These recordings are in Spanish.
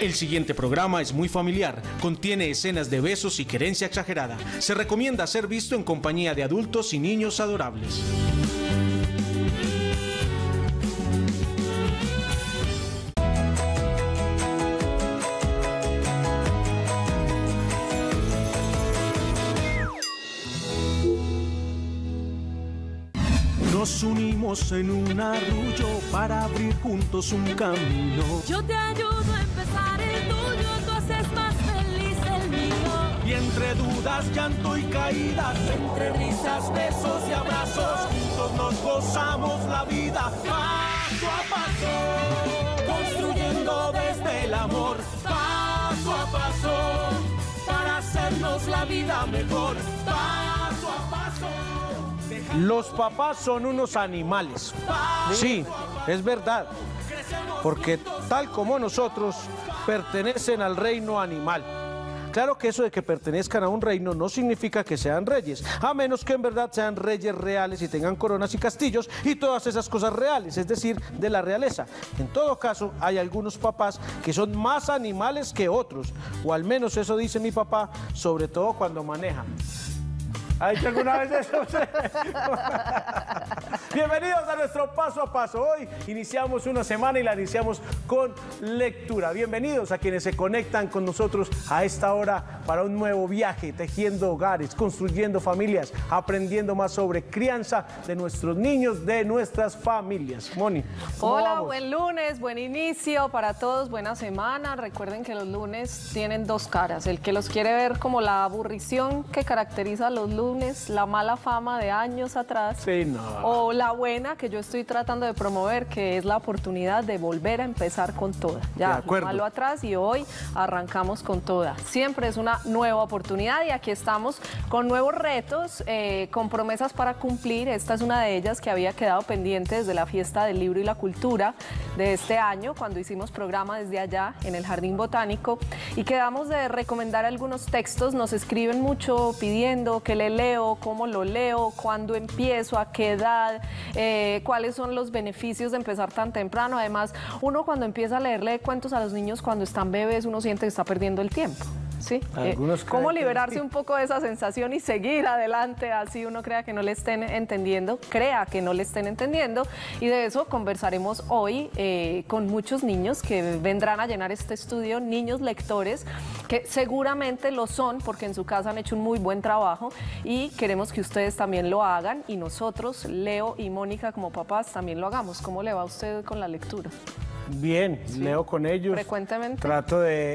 El siguiente programa es muy familiar, contiene escenas de besos y querencia exagerada. Se recomienda ser visto en compañía de adultos y niños adorables. Nos unimos en un arrullo para abrir juntos un camino. Yo te ayudo a empezar el tuyo, tú haces más feliz el mío. Y entre dudas, llanto y caídas, entre risas, besos y abrazos, juntos nos gozamos la vida paso a paso, construyendo desde el amor paso a paso, para hacernos la vida mejor paso a paso. Los papás son unos animales. Sí, es verdad. Porque tal como nosotros, pertenecen al reino animal. Claro que eso de que pertenezcan a un reino no significa que sean reyes, a menos que en verdad sean reyes reales y tengan coronas y castillos y todas esas cosas reales, es decir, de la realeza. En todo caso, hay algunos papás que son más animales que otros, o al menos eso dice mi papá, sobre todo cuando manejan. ¿Ha hecho alguna vez eso? Bienvenidos a nuestro Paso a Paso. Hoy iniciamos una semana y la iniciamos con lectura. Bienvenidos a quienes se conectan con nosotros a esta hora para un nuevo viaje, tejiendo hogares, construyendo familias, aprendiendo más sobre crianza de nuestros niños, de nuestras familias. Moni, ¿cómo hola, vamos? buen lunes, buen inicio para todos, buena semana. Recuerden que los lunes tienen dos caras. El que los quiere ver como la aburrición que caracteriza a los lunes, la mala fama de años atrás, Sí, no. o la buena que yo estoy tratando de promover, que es la oportunidad de volver a empezar con toda. De Ya, acuerdo. lo malo atrás y hoy arrancamos con toda. Siempre es una nueva oportunidad y aquí estamos con nuevos retos, con promesas para cumplir. Esta es una de ellas que había quedado pendiente desde la fiesta del libro y la cultura de este año, cuando hicimos programa desde allá en el Jardín Botánico, y quedamos de recomendar algunos textos. Nos escriben mucho pidiendo que le leo, cómo lo leo, cuándo empiezo, a qué edad, cuáles son los beneficios de empezar tan temprano. Además, uno cuando empieza a leerle cuentos a los niños cuando están bebés, uno siente que está perdiendo el tiempo. ¿Sí? Algunos ¿Cómo creen que liberarse sí. un poco de esa sensación y seguir adelante, así uno crea que no le estén entendiendo, y de eso conversaremos hoy con muchos niños que vendrán a llenar este estudio, niños lectores, que seguramente lo son porque en su casa han hecho un muy buen trabajo y queremos que ustedes también lo hagan y nosotros, Leo y Mónica como papás, también lo hagamos. ¿Cómo le va a usted con la lectura? Bien, Sí. leo con ellos. Frecuentemente. Trato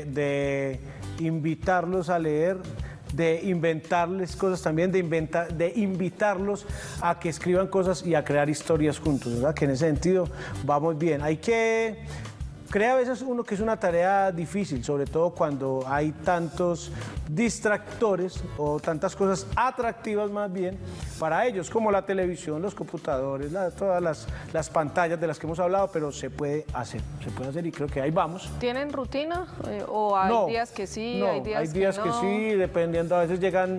de invitarlos a leer, de inventarles cosas también, de invitarlos a que escriban cosas y a crear historias juntos, ¿verdad? Que en ese sentido vamos bien. Hay que... Cree a veces uno que es una tarea difícil, sobre todo cuando hay tantos distractores o tantas cosas atractivas más bien para ellos, como la televisión, los computadores, todas las pantallas de las que hemos hablado, pero se puede hacer y creo que ahí vamos. ¿Tienen rutina o hay No, días que sí, no, hay días que no? sí, dependiendo, a veces llegan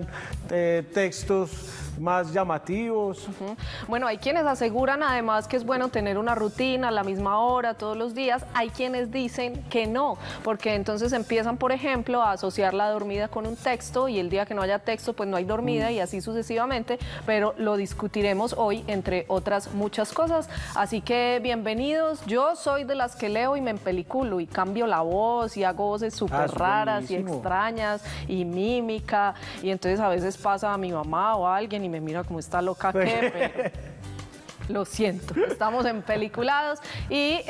textos más llamativos. Bueno, hay quienes aseguran además que es bueno tener una rutina a la misma hora, todos los días. Hay quienes dicen que no, porque entonces empiezan, por ejemplo, a asociar la dormida con un texto y el día que no haya texto, pues no hay dormida y así sucesivamente, pero lo discutiremos hoy, entre otras muchas cosas. Así que bienvenidos. Yo soy de las que leo y me empeliculo y cambio la voz y hago voces súper es raras y buenísimo. extrañas y mímica, y entonces a veces pasa a mi mamá o a alguien y me mira como está loca que, pero lo siento, estamos empeliculados y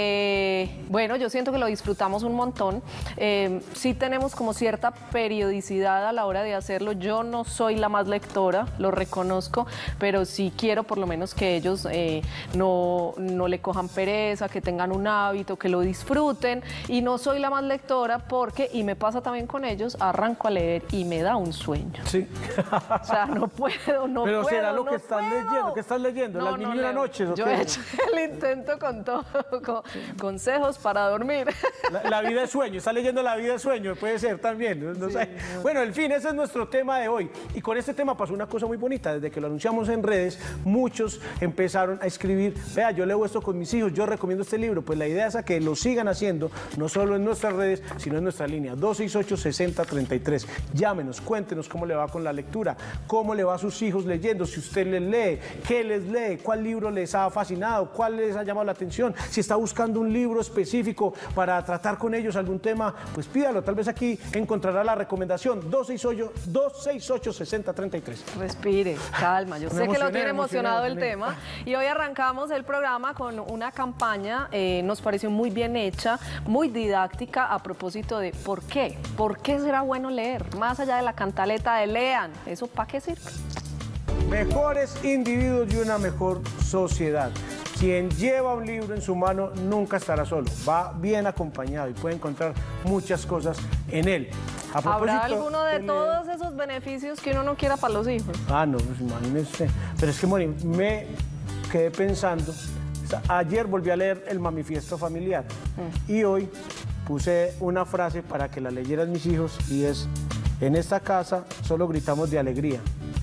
bueno, yo siento que lo disfrutamos un montón. Sí tenemos como cierta periodicidad a la hora de hacerlo. Yo no soy la más lectora, lo reconozco, pero sí quiero por lo menos que ellos no le cojan pereza, que tengan un hábito, que lo disfruten, y no soy la más lectora porque, y me pasa también con ellos, arranco a leer y me da un sueño. Sí. O sea, no puedo. Pero será lo no que estás puedo. leyendo, ¿qué estás leyendo? No, ¿Las no mil y una leo. noches? ¿O Yo qué? he hecho el intento con todo, con consejos para dormir. La vida de sueño, está leyendo La vida de sueño, puede ser también. No sé. Bueno, en fin, ese es nuestro tema de hoy. Y con este tema pasó una cosa muy bonita. Desde que lo anunciamos en redes, muchos empezaron a escribir, vea, yo leo esto con mis hijos, yo recomiendo este libro. Pues la idea es a que lo sigan haciendo, no solo en nuestras redes, sino en nuestra línea 268-6033. Llámenos, cuéntenos cómo le va con la lectura, cómo le va a sus hijos leyendo, si usted les lee, qué les lee, cuál libro les ha fascinado, cuál les ha llamado la atención, si está buscando un libro específico para tratar con ellos algún tema, pues pídalo, tal vez aquí encontrará la recomendación. 268-6033. Respire, calma, yo sé que lo tiene emocionado el tema. Y hoy arrancamos el programa con una campaña, nos pareció muy bien hecha, muy didáctica a propósito de ¿por qué? ¿Por qué será bueno leer? Más allá de la cantaleta de lean, ¿eso para qué sirve? Mejores individuos y una mejor sociedad. Quien lleva un libro en su mano nunca estará solo, va bien acompañado y puede encontrar muchas cosas en él. ¿Habrá alguno de todos esos beneficios que uno no quiera para los hijos? Ah, no, pues imagínese. Pero es que, Moni, me quedé pensando, ayer volví a leer El Mamifiesto Familiar y hoy puse una frase para que la leyeran mis hijos y es: en esta casa solo gritamos de alegría.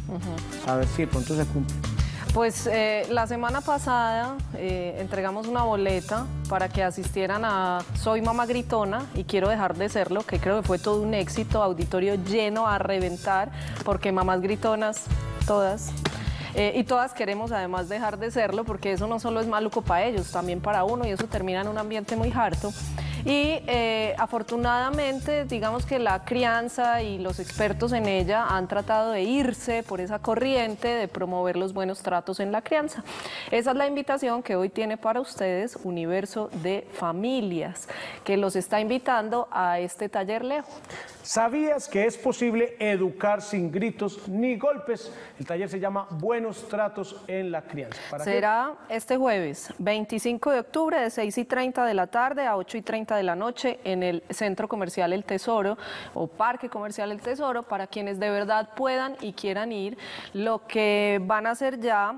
A ver si de pronto se cumple. Pues la semana pasada entregamos una boleta para que asistieran a Soy Mamá Gritona y Quiero Dejar de Serlo, que creo que fue todo un éxito, auditorio lleno a reventar, porque mamás gritonas, todas. Y todas queremos además dejar de serlo, porque eso no solo es maluco para ellos, también para uno, y eso termina en un ambiente muy harto. Y afortunadamente, digamos que la crianza y los expertos en ella han tratado de irse por esa corriente de promover los buenos tratos en la crianza. Esa es la invitación que hoy tiene para ustedes Universo de Familias, que los está invitando a este taller, Leo. ¿Sabías que es posible educar sin gritos ni golpes? El taller se llama Buenos Tratos en la Crianza. Será este jueves, 25 de octubre, de 6:30 de la tarde a 8:30 de la noche en el Centro Comercial El Tesoro o Parque Comercial El Tesoro, para quienes de verdad puedan y quieran ir. Lo que van a hacer ya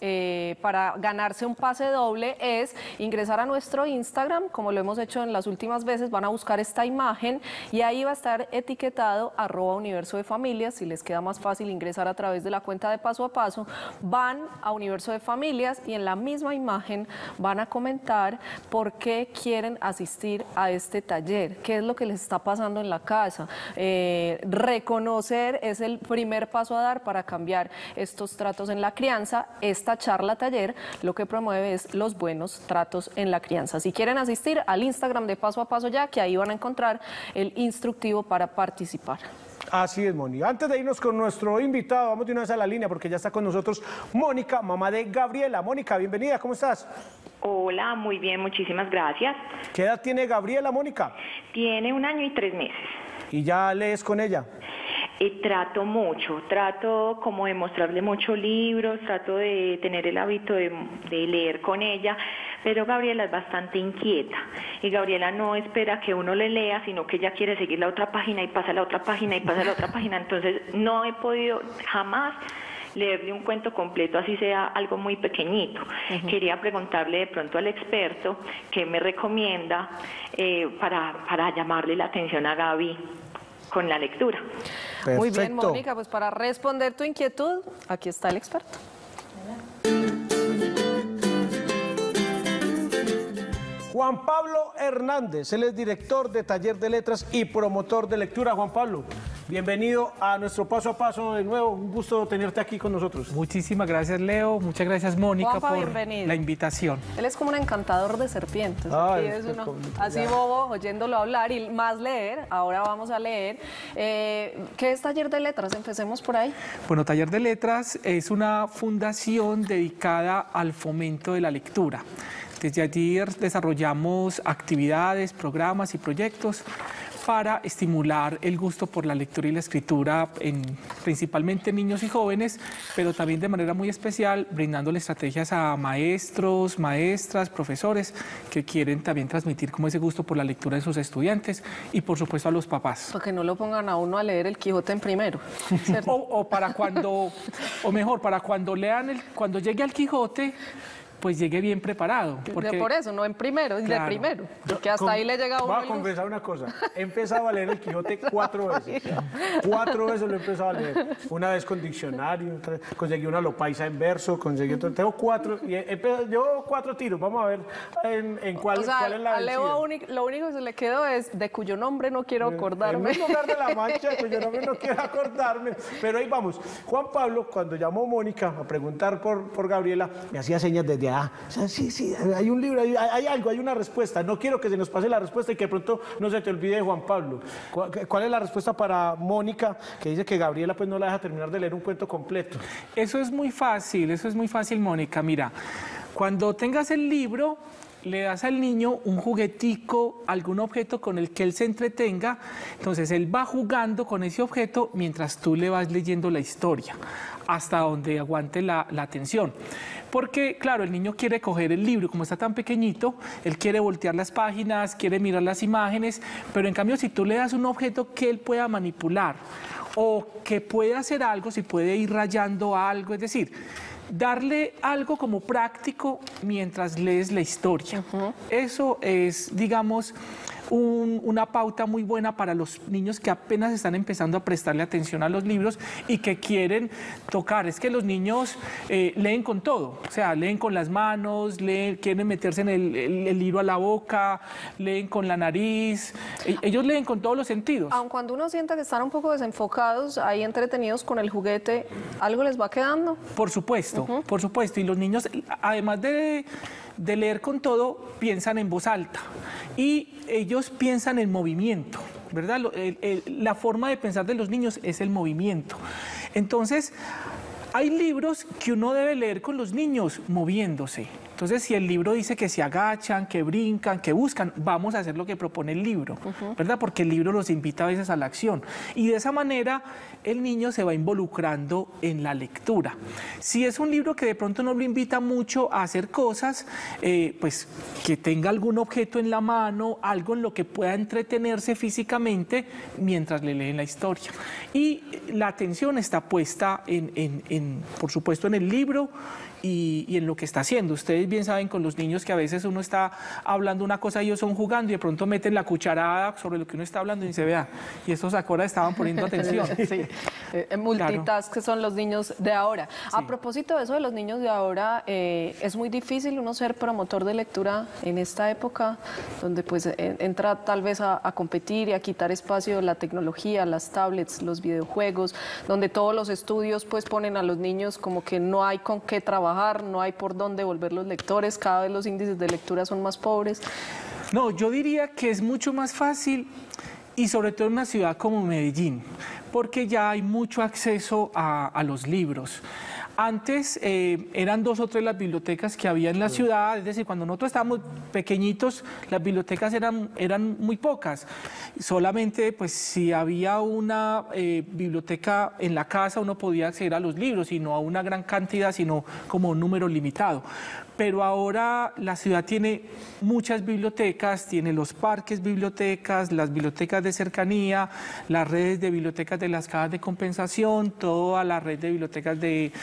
para ganarse un pase doble es ingresar a nuestro Instagram, como lo hemos hecho en las últimas veces. Van a buscar esta imagen y ahí va a estar etiquetado @Universo de Familias. Si les queda más fácil ingresar a través de la cuenta de Paso a Paso, van a Universo de Familias y en la misma imagen van a comentar por qué quieren asistir a este taller, qué es lo que les está pasando en la casa. Reconocer es el primer paso a dar para cambiar estos tratos en la crianza. Esta charla taller lo que promueve es los buenos tratos en la crianza. Si quieren asistir al Instagram de Paso a Paso ya, que ahí van a encontrar el instructivo para participar. Así es, Moni. Antes de irnos con nuestro invitado, vamos de una vez a la línea porque ya está con nosotros Mónica, mamá de Gabriela. Mónica, bienvenida, ¿cómo estás? Hola, muy bien, muchísimas gracias. ¿Qué edad tiene Gabriela, Mónica? Tiene 1 año y 3 meses. ¿Y ya lees con ella? Trato mucho, trato como de mostrarle muchos libros, trato de tener el hábito de leer con ella, pero Gabriela es bastante inquieta y Gabriela no espera que uno le lea, sino que ella quiere seguir la otra página y pasa a la otra página y pasa a la otra página, entonces no he podido jamás leerle un cuento completo, así sea algo muy pequeñito. Quería preguntarle de pronto al experto qué me recomienda para llamarle la atención a Gaby con la lectura. Perfecto. Muy bien, Mónica, pues para responder tu inquietud, aquí está el experto. Juan Pablo Hernández, él es director de Taller de Letras y promotor de lectura. Juan Pablo, bienvenido a nuestro Paso a Paso de nuevo, un gusto tenerte aquí con nosotros. Muchísimas gracias, Leo, muchas gracias, Mónica, Juanpa, por bienvenido. la invitación. Él es como un encantador de serpientes. Ay, Aquí es uno así bobo, oyéndolo hablar y más leer. Ahora vamos a leer. ¿Qué es Taller de Letras? Empecemos por ahí. Bueno, Taller de Letras es una fundación dedicada al fomento de la lectura. Desde allí desarrollamos actividades, programas y proyectos para estimular el gusto por la lectura y la escritura principalmente en niños y jóvenes, pero también de manera muy especial brindándole estrategias a maestros, maestras, profesores que quieren también transmitir como ese gusto por la lectura de sus estudiantes y por supuesto a los papás. Para que no lo pongan a uno a leer el Quijote en primero, ¿cierto? O para cuando, o mejor, para cuando lean cuando llegue al Quijote, pues llegue bien preparado. Porque, por eso, no en primero, claro, de primero. Porque hasta ahí le llega a uno. Voy a confesar una cosa. He empezado a leer el Quijote 4 veces. 4 veces lo he empezado a leer. Una vez con diccionario, conseguí una lopaisa en verso, conseguí otro. Tengo 4 y llevo 4 tiros. Vamos a ver en cuál, o sea, cuál es la a Leo lo único que se le quedó es de cuyo nombre no quiero acordarme. En un lugar de la Mancha, de cuyo nombre no quiero acordarme. Pero ahí vamos. Juan Pablo, cuando llamó Mónica a preguntar por Gabriela, me hacía señas desde allá. O sea, sí, hay un libro, hay algo, hay una respuesta. No quiero que se nos pase la respuesta y que de pronto no se te olvide de Juan Pablo. ¿Cuál es la respuesta para Mónica, que dice que Gabriela pues no la deja terminar de leer un cuento completo? Eso es muy fácil, Mónica. Mira, cuando tengas el libro, le das al niño un juguetico, algún objeto con el que él se entretenga, entonces él va jugando con ese objeto mientras tú le vas leyendo la historia, hasta donde aguante la atención. Porque, claro, el niño quiere coger el libro, como está tan pequeñito, él quiere voltear las páginas, quiere mirar las imágenes, pero en cambio si tú le das un objeto que él pueda manipular o que pueda hacer algo, si puede ir rayando algo, es decir, darle algo como práctico mientras lees la historia. Eso es, digamos, una pauta muy buena para los niños que apenas están empezando a prestarle atención a los libros y que quieren tocar. Es que los niños leen con todo, o sea, leen con las manos, quieren meterse en el libro a la boca, leen con la nariz, ellos leen con todos los sentidos. Aun cuando uno sienta que están un poco desenfocados, ahí entretenidos con el juguete, ¿algo les va quedando? Por supuesto, por supuesto, y los niños, además de leer con todo, piensan en voz alta y ellos piensan en movimiento, ¿verdad? La forma de pensar de los niños es el movimiento. Entonces, hay libros que uno debe leer con los niños moviéndose. Entonces, si el libro dice que se agachan, que brincan, que buscan, vamos a hacer lo que propone el libro, ¿verdad? Porque el libro los invita a veces a la acción. Y de esa manera, el niño se va involucrando en la lectura. Si es un libro que de pronto no lo invita mucho a hacer cosas, pues que tenga algún objeto en la mano, algo en lo que pueda entretenerse físicamente mientras le leen la historia. Y la atención está puesta por supuesto, en el libro y en lo que está haciendo. Ustedes bien saben con los niños que a veces uno está hablando una cosa y ellos son jugando y de pronto meten la cucharada sobre lo que uno está hablando y se vea, y estos ahora estaban poniendo atención. Sí, multitask Claro. son los niños de ahora. Sí. A propósito de eso de los niños de ahora, es muy difícil uno ser promotor de lectura en esta época, donde pues entra tal vez a competir y a quitar espacio la tecnología, las tablets, los videojuegos, donde todos los estudios pues ponen a los niños como que no hay con qué trabajar, no hay por dónde volver los lectores, cada vez los índices de lectura son más pobres. No, yo diría que es mucho más fácil y sobre todo en una ciudad como Medellín, porque ya hay mucho acceso a los libros. Antes eran 2 o 3 las bibliotecas que había en la ciudad, es decir, cuando nosotros estábamos pequeñitos, las bibliotecas eran muy pocas. Solamente, pues, si había una biblioteca en la casa, uno podía acceder a los libros, y no a una gran cantidad, sino como un número limitado. Pero ahora la ciudad tiene muchas bibliotecas, tiene los parques bibliotecas, las bibliotecas de cercanía, las redes de bibliotecas de las cajas de compensación, toda la red de bibliotecas de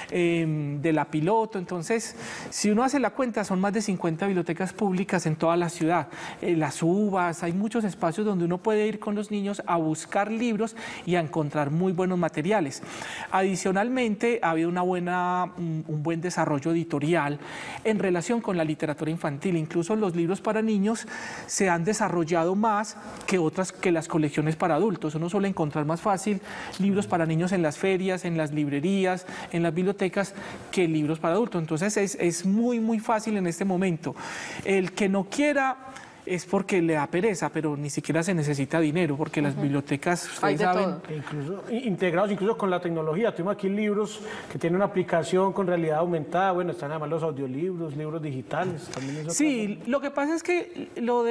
la Piloto. Entonces, si uno hace la cuenta, son más de 50 bibliotecas públicas en toda la ciudad. Las uvas, hay muchos espacios donde uno puede ir con los niños a buscar libros y a encontrar muy buenos materiales. Adicionalmente, ha habido un buen desarrollo editorial en relación con la literatura infantil. Incluso los libros para niños se han desarrollado más que las colecciones para adultos. Uno suele encontrar más fácil libros para niños en las ferias, en las librerías, en las bibliotecas, que libros para adultos. Entonces es muy, muy fácil en este momento. El que no quiera es porque le da pereza, pero ni siquiera se necesita dinero, porque las bibliotecas, ustedes saben, Integrados incluso con la tecnología. Tenemos aquí libros que tienen una aplicación con realidad aumentada. Bueno, están además los audiolibros, libros digitales. También es sí, lo que pasa es que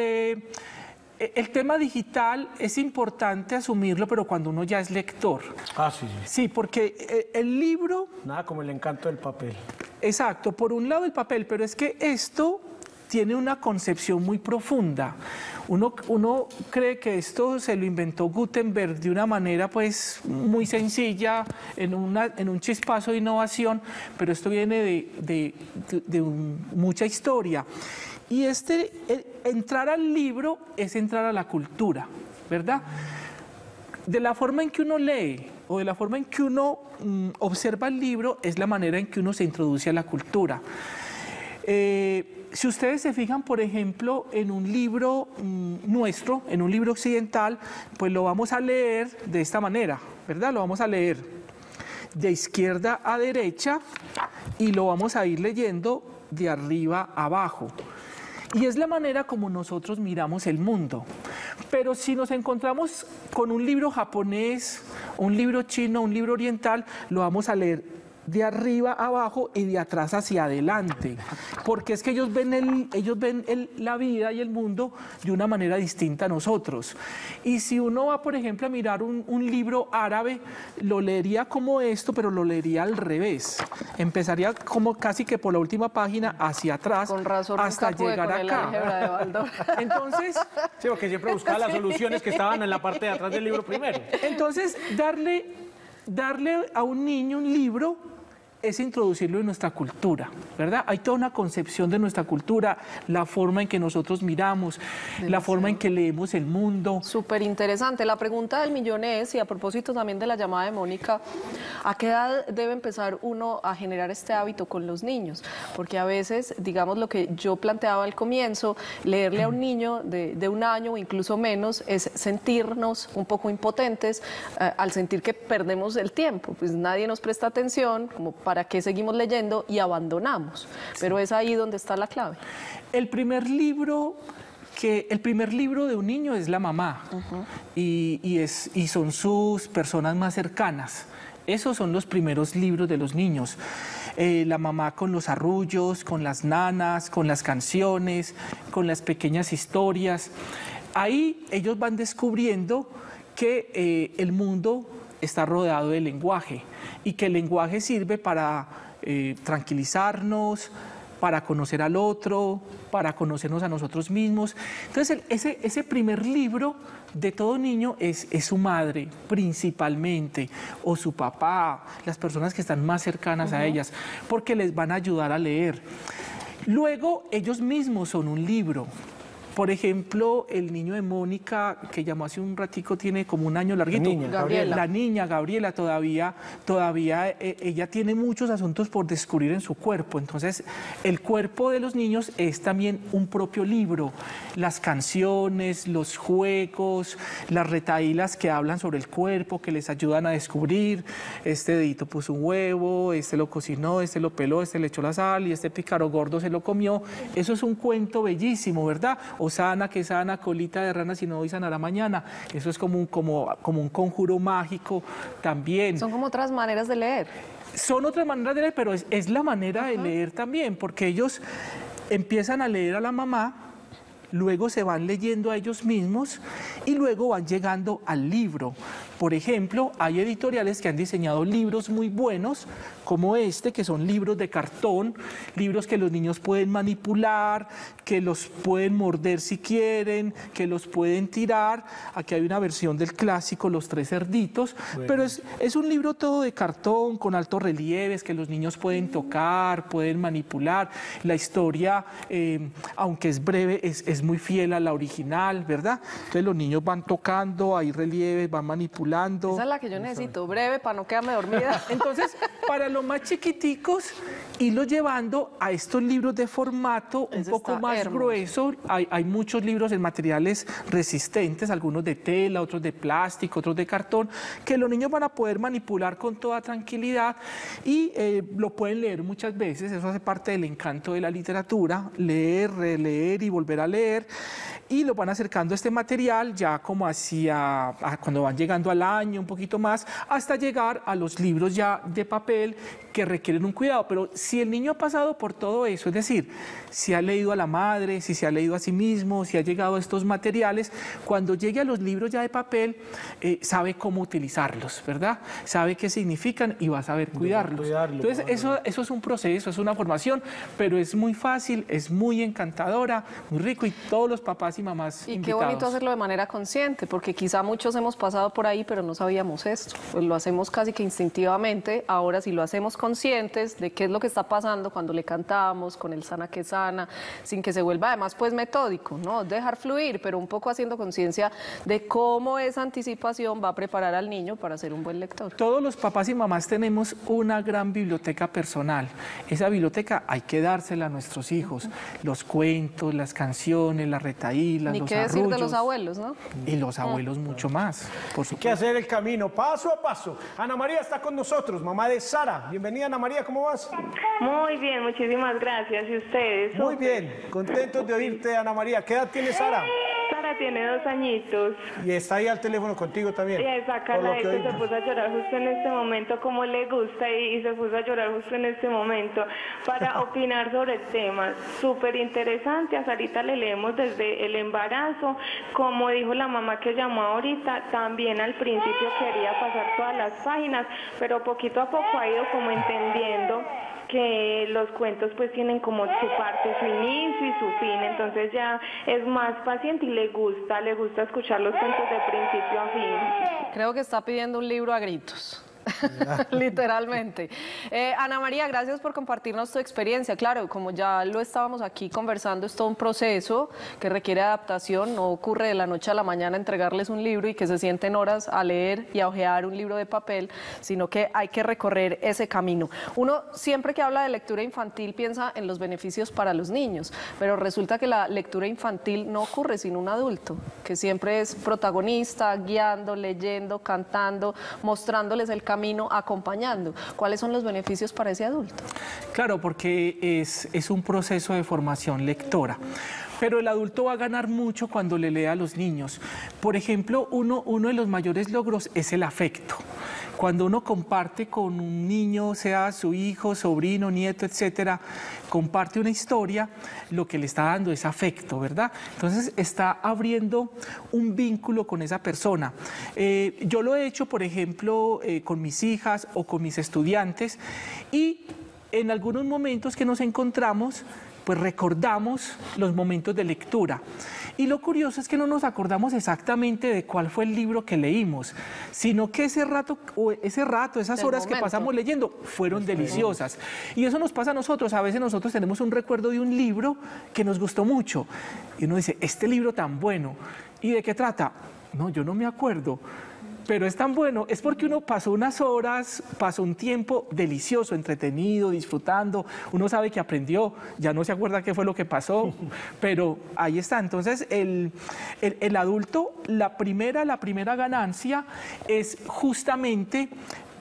el tema digital es importante asumirlo, pero cuando uno ya es lector. Ah, sí, sí. Sí, porque el libro... Nada como el encanto del papel. Exacto, por un lado el papel, pero es que esto tiene una concepción muy profunda. Uno cree que esto se lo inventó Gutenberg de una manera pues muy sencilla, en un chispazo de innovación, pero esto viene de mucha historia. Y entrar al libro es entrar a la cultura, ¿verdad? De la forma en que uno lee o de la forma en que uno observa el libro es la manera en que uno se introduce a la cultura. Si ustedes se fijan, por ejemplo, en un libro nuestro, en un libro occidental, pues lo vamos a leer de esta manera, ¿verdad? Lo vamos a leer de izquierda a derecha y lo vamos a ir leyendo de arriba a abajo. Y es la manera como nosotros miramos el mundo. Pero si nos encontramos con un libro japonés, un libro chino, un libro oriental, lo vamos a leer de arriba a abajo y de atrás hacia adelante, porque es que ellos ven la vida y el mundo de una manera distinta a nosotros. Y si uno va, por ejemplo, a mirar un libro árabe, lo leería como esto, pero lo leería al revés. Empezaría como casi que por la última página hacia atrás, con razón, hasta llegar acá. Entonces, sí, porque siempre buscaba las soluciones que estaban en la parte de atrás del libro primero. Entonces, darle a un niño un libro es introducirlo en nuestra cultura, ¿verdad? Hay toda una concepción de nuestra cultura, la forma en que nosotros miramos, la forma en que leemos el mundo. Súper interesante. La pregunta del millón es, y a propósito también de la llamada de Mónica, ¿a qué edad debe empezar uno a generar este hábito con los niños? Porque a veces, digamos lo que yo planteaba al comienzo, leerle a un niño de 1 año o incluso menos es sentirnos un poco impotentes al sentir que perdemos el tiempo. Pues nadie nos presta atención, como para qué seguimos leyendo y abandonamos. Pero es ahí donde está la clave. El primer libro de un niño es la mamá, y son sus personas más cercanas. Esos son los primeros libros de los niños. La mamá con los arrullos, con las nanas, con las canciones, con las pequeñas historias. Ahí ellos van descubriendo que el mundo está rodeado de lenguaje y que el lenguaje sirve para tranquilizarnos, para conocer al otro, para conocernos a nosotros mismos. Entonces, ese primer libro de todo niño es su madre, principalmente, o su papá, las personas que están más cercanas a ellas, porque les van a ayudar a leer. Luego, ellos mismos son un libro. Por ejemplo, el niño de Mónica, que llamó hace un ratico, tiene como 1 año larguito. La niña, Gabriela, todavía ella tiene muchos asuntos por descubrir en su cuerpo. Entonces, el cuerpo de los niños es también un propio libro. Las canciones, los juegos, las retahílas que hablan sobre el cuerpo, que les ayudan a descubrir. Este dedito puso un huevo, este lo cocinó, este lo peló, este le echó la sal y este pícaro gordo se lo comió. Eso es un cuento bellísimo, ¿verdad? O sana, que sana, colita de rana, si no hoy sanará mañana. Eso es como un conjuro mágico también. Son como otras maneras de leer. Son otras maneras de leer, pero es la manera de leer también, porque ellos empiezan a leer a la mamá, luego se van leyendo a ellos mismos y luego van llegando al libro. Por ejemplo, hay editoriales que han diseñado libros muy buenos, como este, que son libros de cartón, libros que los niños pueden manipular, que los pueden morder si quieren, que los pueden tirar. Aquí hay una versión del clásico, Los 3 cerditos, bueno. Pero es un libro todo de cartón, con altos relieves, que los niños pueden tocar, pueden manipular. La historia, aunque es breve, es muy fiel a la original, ¿verdad? Entonces los niños van tocando, hay relieves, van manipulando. Esa es la que yo necesito, breve, para no quedarme dormida. Entonces, para los más chiquiticos, irlos llevando a estos libros de formato un poco más grueso. Hay muchos libros en materiales resistentes, algunos de tela, otros de plástico, otros de cartón, que los niños van a poder manipular con toda tranquilidad y lo pueden leer muchas veces. Eso hace parte del encanto de la literatura, leer, releer y volver a leer. Y lo van acercando a este material ya como cuando van llegando al año, un poquito más, hasta llegar a los libros ya de papel que requieren un cuidado. Pero si el niño ha pasado por todo eso, es decir, si ha leído a la madre, si se ha leído a sí mismo, si ha llegado a estos materiales, cuando llegue a los libros ya de papel, sabe cómo utilizarlos, ¿verdad? Sabe qué significan y va a saber cuidarlos. Entonces, eso es un proceso, es una formación, pero es muy fácil, es muy encantadora, muy rico, y todos los papás y mamás Y invitados. qué bonito hacerlo de manera consciente, porque quizá muchos hemos pasado por ahí, pero no sabíamos esto. Pues lo hacemos casi que instintivamente. Ahora, si lo hacemos conscientes de qué es lo que está pasando cuando le cantamos, con el sana que sana, sin que se vuelva además pues metódico, ¿no? Dejar fluir, pero un poco haciendo conciencia de cómo esa anticipación va a preparar al niño para ser un buen lector. Todos los papás y mamás tenemos una gran biblioteca personal. Esa biblioteca hay que dársela a nuestros hijos. Los cuentos, las canciones, las retahílas, Ni los qué decir arrullos. de los abuelos, ¿no? Y los abuelos mucho más, por Hay supuesto. que hacer el camino paso a paso. Ana María está con nosotros, mamá de Sara. Bienvenida, Ana María, ¿cómo vas? Muy bien, muchísimas gracias. ¿Y ustedes? Muy bien, contentos de oírte, Ana María. ¿Qué edad tiene Sara? Sara tiene 2 añitos. Y está ahí al teléfono contigo también. Y esa por cara lo de que que se oímos. puso a llorar justo en este momento, como le gusta, y se puso a llorar justo en este momento para opinar sobre el tema. Súper interesante. A Sarita le leemos desde el embarazo. Como dijo la mamá que llamó ahorita, también al principio quería pasar todas las páginas, pero poquito a poco ha ido como entendiendo que los cuentos pues tienen como su parte, su inicio y su fin, entonces ya es más paciente y le gusta escuchar los cuentos de principio a fin. Creo que está pidiendo un libro a gritos. Literalmente. Ana María, gracias por compartirnos tu experiencia. Claro, como ya lo estábamos aquí conversando, es todo un proceso que requiere adaptación. No ocurre de la noche a la mañana entregarles un libro y que se sienten horas a leer y a hojear un libro de papel, sino que hay que recorrer ese camino. Uno siempre que habla de lectura infantil piensa en los beneficios para los niños, pero resulta que la lectura infantil no ocurre sin un adulto, que siempre es protagonista, guiando, leyendo, cantando, mostrándoles el camino, acompañando. ¿Cuáles son los beneficios para ese adulto? Claro, porque es un proceso de formación lectora. Pero el adulto va a ganar mucho cuando le lea a los niños. Por ejemplo, uno de los mayores logros es el afecto. Cuando uno comparte con un niño, sea su hijo, sobrino, nieto, etcétera, comparte una historia, lo que le está dando es afecto, ¿verdad? Entonces está abriendo un vínculo con esa persona. Yo lo he hecho, por ejemplo, con mis hijas o con mis estudiantes, y en algunos momentos que nos encontramos, pues recordamos los momentos de lectura. Y lo curioso es que no nos acordamos exactamente de cuál fue el libro que leímos, sino que esas horas que pasamos leyendo fueron deliciosas. Y eso nos pasa a nosotros. A veces nosotros tenemos un recuerdo de un libro que nos gustó mucho. Y uno dice, este libro tan bueno. ¿Y de qué trata? No, yo no me acuerdo. Pero es tan bueno, es porque uno pasó unas horas, pasó un tiempo delicioso, entretenido, disfrutando, uno sabe que aprendió, ya no se acuerda qué fue lo que pasó, pero ahí está. Entonces el adulto, la primera ganancia es justamente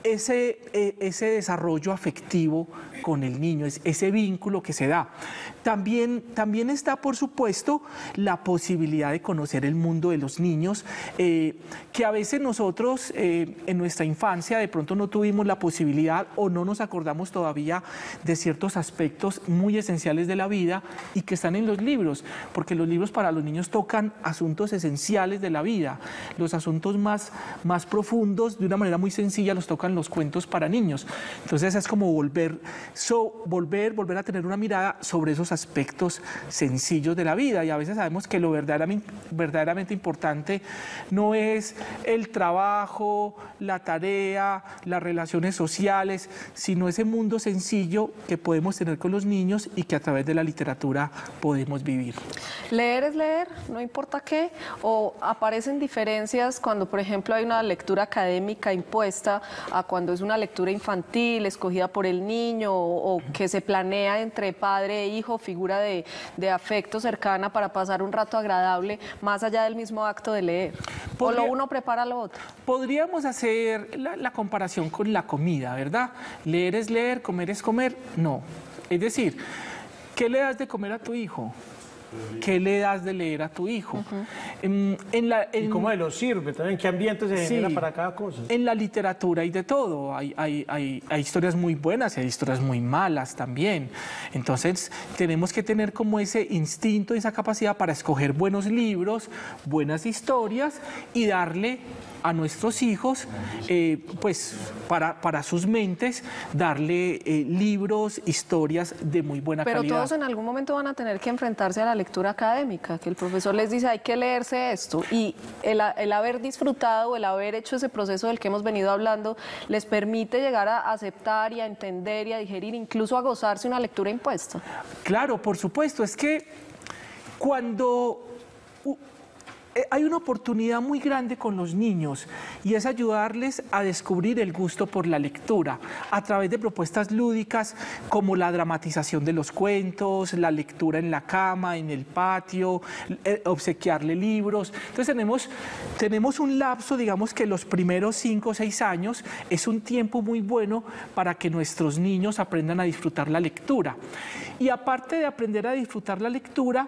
ese desarrollo afectivo con el niño, ese vínculo que se da. También está, por supuesto, la posibilidad de conocer el mundo de los niños, que a veces nosotros en nuestra infancia de pronto no tuvimos la posibilidad o no nos acordamos todavía de ciertos aspectos muy esenciales de la vida y que están en los libros, porque los libros para los niños tocan asuntos esenciales de la vida, los asuntos más profundos, de una manera muy sencilla los tocan los cuentos para niños. Entonces es como volver a tener una mirada sobre esos aspectos sencillos de la vida, y a veces sabemos que lo verdaderamente importante no es el trabajo, la tarea, las relaciones sociales, sino ese mundo sencillo que podemos tener con los niños y que a través de la literatura podemos vivir. Leer es leer, no importa qué, o aparecen diferencias cuando, por ejemplo, hay una lectura académica impuesta a cuando es una lectura infantil, escogida por el niño, o que se planea entre padre e hijo, figura de afecto cercana para pasar un rato agradable, más allá del mismo acto de leer. O lo uno prepara lo otro. Podríamos hacer la comparación con la comida, ¿verdad? Leer es leer, comer es comer. No. Es decir, ¿qué le das de comer a tu hijo? ¿qué le das de leer a tu hijo? ¿Y cómo lo sirve? ¿También qué ambiente se genera Sí. para cada cosa? En la literatura hay de todo, hay historias muy buenas y hay historias muy malas también. Entonces tenemos que tener como ese instinto y esa capacidad para escoger buenos libros, buenas historias y darle a nuestros hijos, pues para sus mentes, darle libros, historias de muy buena Pero calidad. todos en algún momento van a tener que enfrentarse a la lectura académica, que el profesor les dice hay que leerse esto, y el haber disfrutado, el haber hecho ese proceso del que hemos venido hablando, les permite llegar a aceptar y a entender y a digerir, incluso a gozarse una lectura impuesta. Claro, por supuesto, es que cuando hay una oportunidad muy grande con los niños y es ayudarles a descubrir el gusto por la lectura a través de propuestas lúdicas como la dramatización de los cuentos, la lectura en la cama, en el patio, obsequiarle libros. Entonces tenemos un lapso, digamos que los primeros 5 o 6 años es un tiempo muy bueno para que nuestros niños aprendan a disfrutar la lectura. Y aparte de aprender a disfrutar la lectura,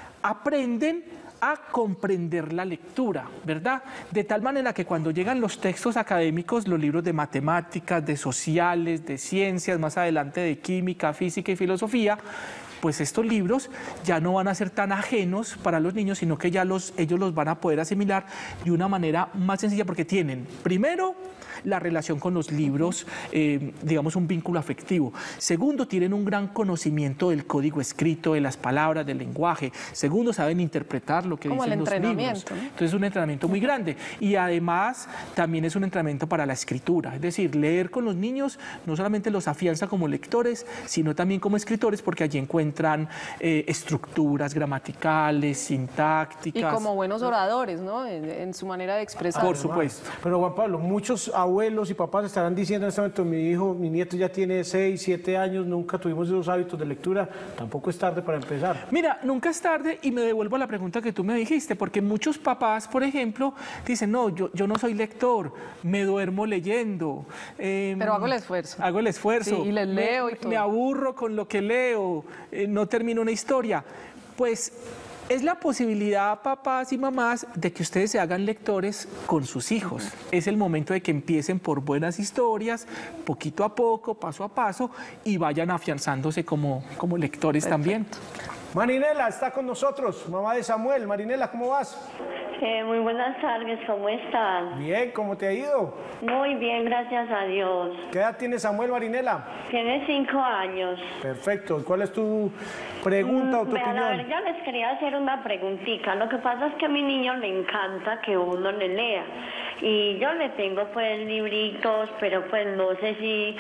aprenden a comprender la lectura, ¿verdad? De tal manera que cuando llegan los textos académicos, los libros de matemáticas, de sociales, de ciencias, más adelante de química, física y filosofía, pues estos libros ya no van a ser tan ajenos para los niños, sino que ya ellos los van a poder asimilar de una manera más sencilla, porque tienen, primero, la relación con los libros, digamos, un vínculo afectivo. Segundo, tienen un gran conocimiento del código escrito, de las palabras, del lenguaje. Segundo, saben interpretar lo que Como dicen el los libros. entrenamiento, ¿no? Entonces es un entrenamiento muy grande. Y además también es un entrenamiento para la escritura. Es decir, leer con los niños no solamente los afianza como lectores, sino también como escritores, porque allí encuentran estructuras gramaticales, sintácticas. Y como buenos oradores, ¿no? En su manera de expresar. Por supuesto. Pero Juan Pablo, muchos abuelos y papás estarán diciendo en este momento, mi nieto ya tiene 6, 7 años, nunca tuvimos esos hábitos de lectura, tampoco es tarde para empezar. Mira, nunca es tarde, y me devuelvo a la pregunta que tú me dijiste, porque muchos papás, por ejemplo, dicen, no, yo no soy lector, me duermo leyendo. Pero hago el esfuerzo. Hago el esfuerzo. Sí, y les leo y todo. Me aburro con lo que leo, no termino una historia. Pues es la posibilidad, papás y mamás, de que ustedes se hagan lectores con sus hijos. Es el momento de que empiecen por buenas historias, poquito a poco, paso a paso, y vayan afianzándose como lectores también. Marinela está con nosotros, mamá de Samuel. Marinela, ¿cómo vas? Muy buenas tardes, ¿cómo están? Bien, ¿cómo te ha ido? Muy bien, gracias a Dios. ¿Qué edad tiene Samuel, Marinela? Tiene 5 años. Perfecto. ¿Cuál es tu pregunta o tu Vean, a ver, opinión? yo les quería hacer una preguntita. Lo que pasa es que a mi niño le encanta que uno le lea. Y yo le tengo pues libritos, pero pues no sé si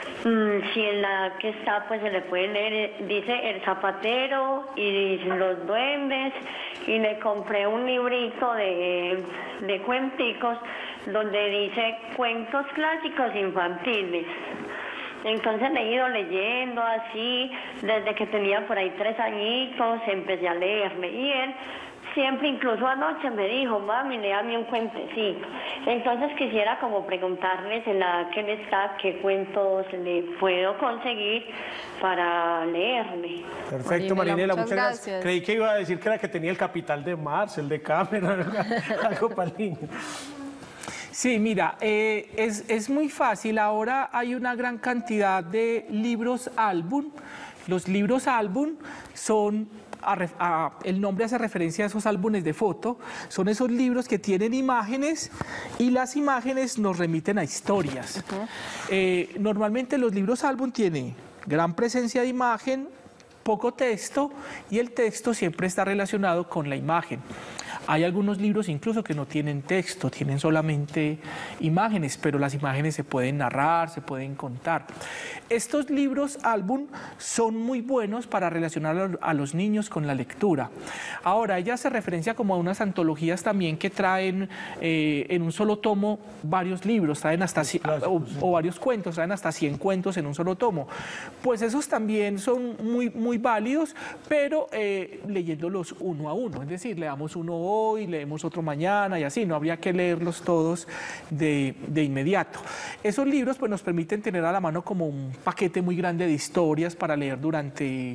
en la que está pues se le puede leer, dice El Zapatero y Los Duendes, y le compré un librito de cuenticos donde dice cuentos clásicos infantiles. Entonces le he ido leyendo así, desde que tenía por ahí 3 añitos, empecé a leerle, y él siempre, incluso anoche me dijo, mami, léame un cuentecito. Entonces quisiera como preguntarles en la que él está, qué cuentos le puedo conseguir para leerle. Perfecto, Marinela, Marinela, muchas muchas gracias. gracias. Creí que iba a decir que era que tenía el Capital de Mars, el de Cameron, algo para el niño. Sí, mira, es muy fácil. Ahora hay una gran cantidad de libros álbum. Los libros álbum son, el nombre hace referencia a esos álbumes de foto, son esos libros que tienen imágenes y las imágenes nos remiten a historias. Normalmente los libros álbum tienen gran presencia de imagen, poco texto, y el texto siempre está relacionado con la imagen. Hay algunos libros incluso que no tienen texto, tienen solamente imágenes, pero las imágenes se pueden narrar, se pueden contar. Estos libros álbum son muy buenos para relacionar a los niños con la lectura. Ahora, ella se referencia como a unas antologías también que traen en un solo tomo varios libros, traen hasta o varios cuentos, traen hasta 100 cuentos en un solo tomo. Pues esos también son muy válidos, pero leyéndolos uno a uno, es decir, leamos uno hoy, leemos otro mañana y así, no habría que leerlos todos de inmediato. Esos libros pues nos permiten tener a la mano como un paquete muy grande de historias para leer durante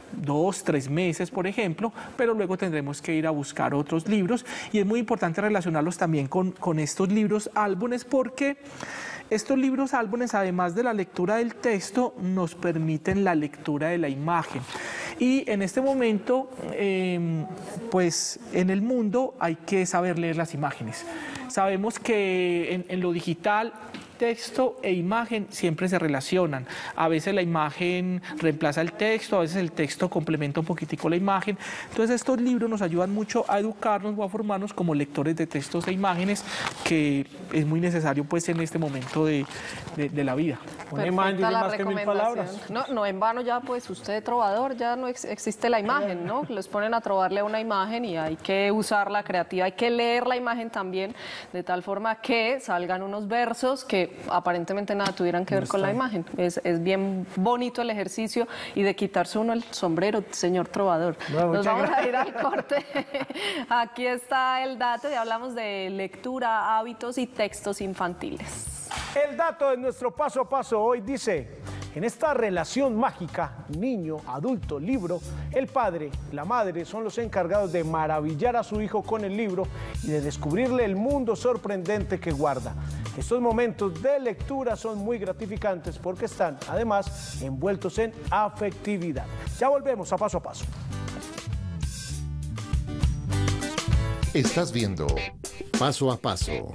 2, 3 meses, por ejemplo, pero luego tendremos que ir a buscar otros libros y es muy importante relacionarlos también con estos libros álbumes porque estos libros álbumes, además de la lectura del texto, nos permiten la lectura de la imagen. Y en este momento, pues en el mundo hay que saber leer las imágenes. Sabemos que en lo digital, texto e imagen siempre se relacionan. A veces la imagen reemplaza el texto, a veces el texto complementa un poquitico la imagen. Entonces estos libros nos ayudan mucho a educarnos o a formarnos como lectores de textos e imágenes, que es muy necesario pues en este momento de la vida. Una imagen dice más que 1000 palabras. No, en vano ya pues usted trovador, ya no existe la imagen, ¿no? Les ponen a trobarle una imagen y hay que usar la creativa, hay que leer la imagen también de tal forma que salgan unos versos que aparentemente nada tuvieran que ver con la imagen. Es bien bonito el ejercicio y de quitarse uno el sombrero, señor trovador. No, nos vamos a ir al corte. Aquí está el dato y hablamos de lectura, hábitos y textos infantiles. El dato de nuestro paso a paso hoy dice: en esta relación mágica, niño, adulto, libro, el padre y la madre son los encargados de maravillar a su hijo con el libro y de descubrirle el mundo sorprendente que guarda. Estos momentos de lectura son muy gratificantes porque están, además, envueltos en afectividad. Ya volvemos a Paso a Paso. Estás viendo Paso a Paso.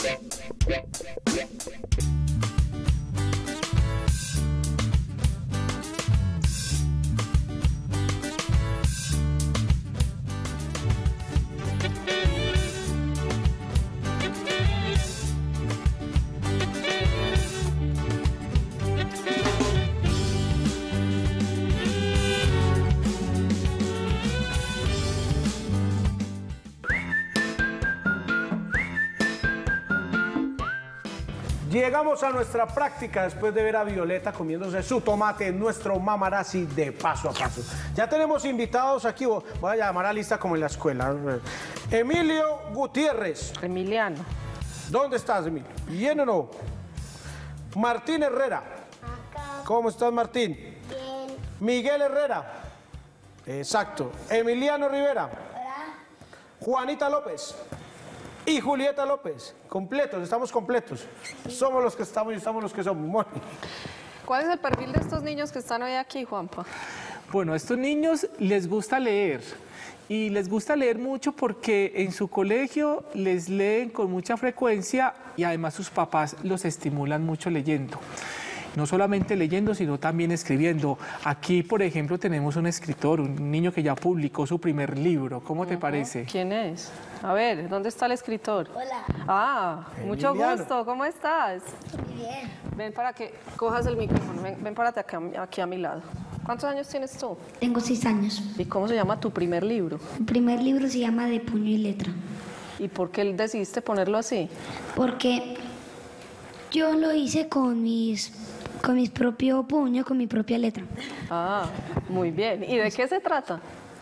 Llegamos a nuestra práctica después de ver a Violeta comiéndose su tomate en nuestro mamarazzi de Paso a Paso. Ya tenemos invitados aquí, voy a llamar a lista como en la escuela. Emilio Gutiérrez. Emiliano. ¿Dónde estás, Emilio? ¿Bien o no? Martín Herrera. Acá. ¿Cómo estás, Martín? Bien. Miguel Herrera. Exacto. Emiliano Rivera. Hola. Juanita López. Y Julieta López, completos, estamos completos. Somos los que estamos y estamos los que somos. ¿Cuál es el perfil de estos niños que están hoy aquí, Juanpa? Bueno, a estos niños les gusta leer y les gusta leer mucho porque en su colegio les leen con mucha frecuencia y además sus papás los estimulan mucho leyendo. No solamente leyendo, sino también escribiendo. Aquí, por ejemplo, tenemos un escritor, un niño que ya publicó su primer libro. ¿Cómo te parece? ¿Quién es? A ver, ¿dónde está el escritor? Hola. Ah, mucho Emiliano. gusto. ¿Cómo estás? Bien. Ven para que cojas el micrófono. Ven párate aquí a mi lado. ¿Cuántos años tienes tú? Tengo 6 años. ¿Y cómo se llama tu primer libro? Mi primer libro se llama De puño y letra. ¿Y por qué decidiste ponerlo así? Porque yo lo hice con mi propio puño, con mi propia letra. Ah, muy bien. ¿Y de qué se trata?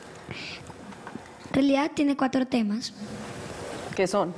En realidad tiene 4 temas. ¿Qué son?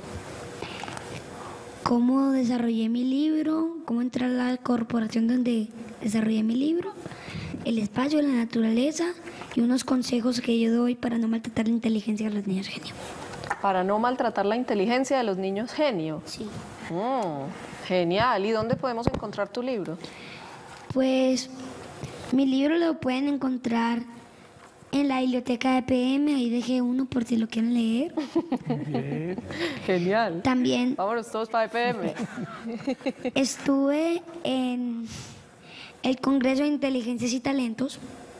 Cómo desarrollé mi libro, cómo entré a la corporación donde desarrollé mi libro, el espacio, la naturaleza y unos consejos que yo doy para no maltratar la inteligencia de los niños genio. Para no maltratar la inteligencia de los niños genio. Sí. Genial. ¿Y dónde podemos encontrar tu libro? Pues mi libro lo pueden encontrar en la biblioteca de PM, ahí dejé uno por si lo quieren leer. Bien. Genial. También Vámonos todos para EPM. estuve en el Congreso de Inteligencias y Talentos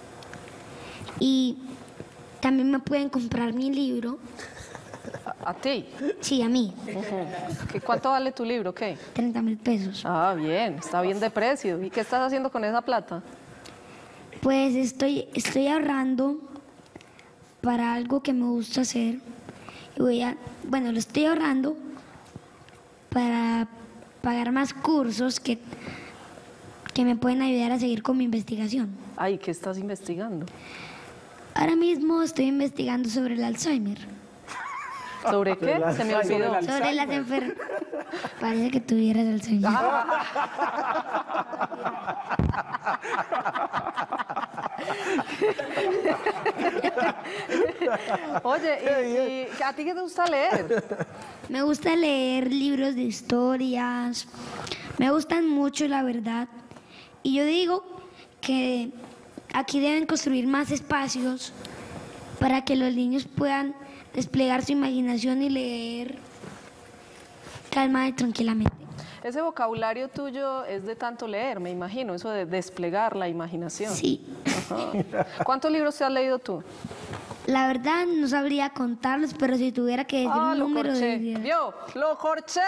y también me pueden comprar mi libro. ¿A ti? Sí, a mí, ¿Cuánto vale tu libro? ¿Qué? 30.000 pesos. Ah, bien, está bien de precio. ¿Y qué estás haciendo con esa plata? Pues estoy ahorrando para algo que me gusta hacer. Y lo estoy ahorrando para pagar más cursos que me pueden ayudar a seguir con mi investigación. Ay, ¿qué estás investigando? Ahora mismo estoy investigando sobre el Alzheimer. ¿Sobre qué? Se me olvidó. Sobre las enfermedades. Parece que tuvieras Alzheimer. Oye, ¿y a ti qué te gusta leer? Me gusta leer libros de historias, me gustan mucho, la verdad. Y yo digo que aquí deben construir más espacios para que los niños puedan desplegar su imaginación y leer calma y tranquilamente. Ese vocabulario tuyo es de tanto leer, me imagino, eso de desplegar la imaginación. Sí. Ajá. ¿Cuántos libros te has leído tú? La verdad no sabría contarlos, pero si tuviera que decir un lo número corché. diría... Yo, lo corché.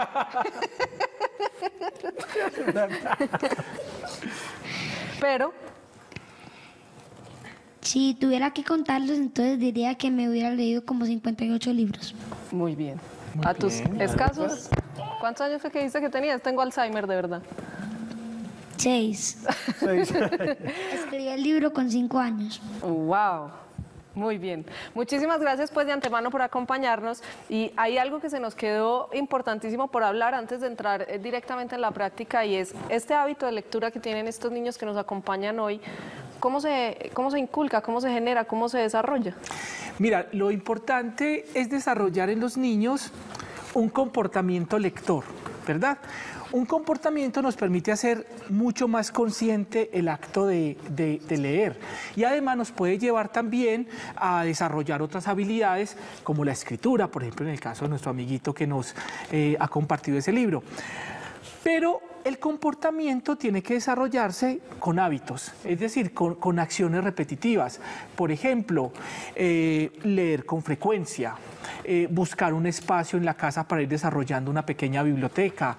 Pero si tuviera que contarlos, entonces diría que me hubiera leído como 58 libros. muy bien. A tus escasos, ¿cuántos años fue que dijiste que tenías? Tengo Alzheimer, de verdad. 6. Escribí el libro con 5 años. Wow. Muy bien. Muchísimas gracias pues de antemano por acompañarnos, y hay algo que se nos quedó importantísimo por hablar antes de entrar directamente en la práctica, y es este hábito de lectura que tienen estos niños que nos acompañan hoy. ¿Cómo se inculca, cómo se genera, cómo se desarrolla? Mira, lo importante es desarrollar en los niños un comportamiento lector, ¿verdad? Un comportamiento nos permite hacer mucho más consciente el acto de leer, y además nos puede llevar también a desarrollar otras habilidades como la escritura, por ejemplo, en el caso de nuestro amiguito que nos ha compartido ese libro. Pero el comportamiento tiene que desarrollarse con hábitos, es decir, con acciones repetitivas. Por ejemplo, leer con frecuencia, buscar un espacio en la casa para ir desarrollando una pequeña biblioteca,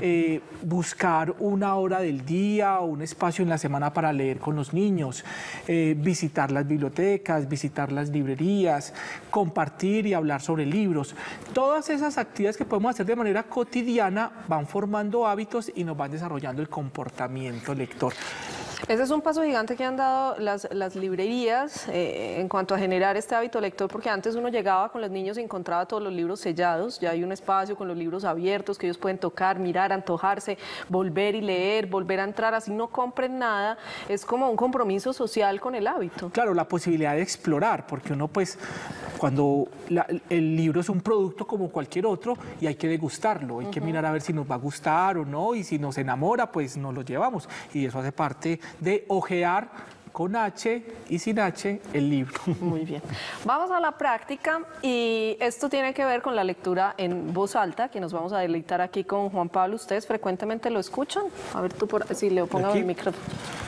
buscar una hora del día o un espacio en la semana para leer con los niños, visitar las bibliotecas, visitar las librerías, compartir y hablar sobre libros. Todas esas actividades que podemos hacer de manera cotidiana van formando hábitos y nos van desarrollando el comportamiento lector. Ese es un paso gigante que han dado las librerías en cuanto a generar este hábito lector, porque antes uno llegaba con los niños y encontraba todos los libros sellados. Ya hay un espacio con los libros abiertos que ellos pueden tocar, mirar, antojarse, volver y leer, volver a entrar, así no compren nada. Es como un compromiso social con el hábito. Claro, la posibilidad de explorar, porque uno pues cuando el libro es un producto como cualquier otro y hay que degustarlo, hay que mirar a ver si nos va a gustar o no, y si nos enamora pues nos lo llevamos, y eso hace parte de ojear con H y sin H el libro. Muy bien. Vamos a la práctica, y esto tiene que ver con la lectura en voz alta, que nos vamos a deleitar aquí con Juan Pablo. ¿Ustedes frecuentemente lo escuchan? A ver, tú si le pongo el micrófono.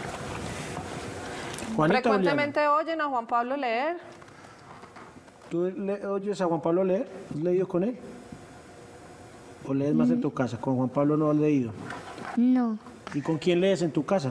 Juanita, ¿Frecuentemente oyen a Juan Pablo leer? ¿Tú oyes a Juan Pablo leer? ¿Has leído con él? ¿O lees más en tu casa? ¿Con Juan Pablo no has leído? No. ¿Y con quién lees en tu casa?